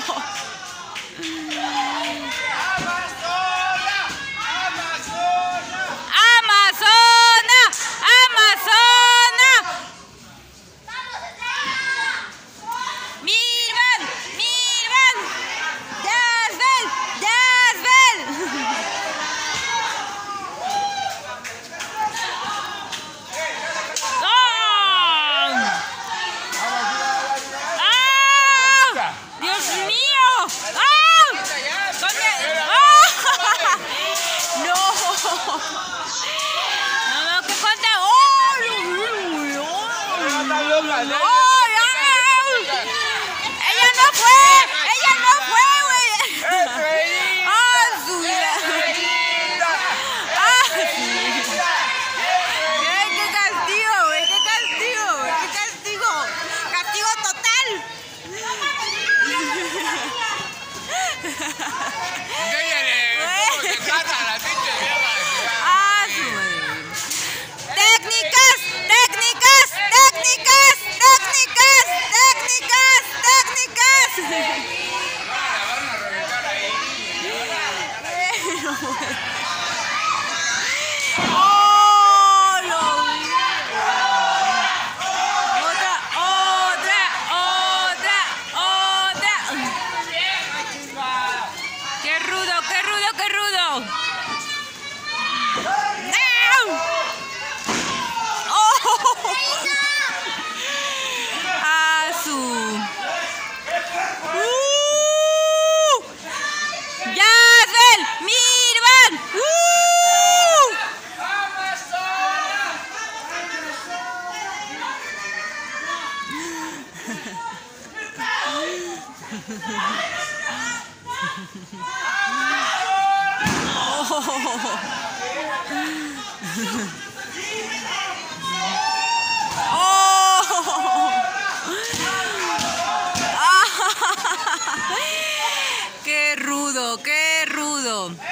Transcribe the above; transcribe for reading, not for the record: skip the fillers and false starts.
¡Amazona! ¡Amazona! ¡Mirvan! ¡Mirvan! ¡Dasbel! ¡Dasbel! ¡Dios mío! ¡Ah! ¡No! No, ¿qué cuenta? ¡Oh! ¡Ella no fue! ¡Ella no fue, güey! ¡Ah, su vida! ¡Ah! ¡Qué castigo, güey! ¡Qué castigo! ¡Qué castigo! ¡Castigo total! ¡Técnicas! ¡Técnicas! ¡Técnicas! ¡Técnicas! ¡Técnicas! ¡Técnicas! ¡Oh, lo vi! ¡Otra! ¡Qué rudo! ¡Qué rudo! ¡Qué rudo! ¡Dasbel! ¡Mirvan! ¡Qué rudo! ¡Qué rudo!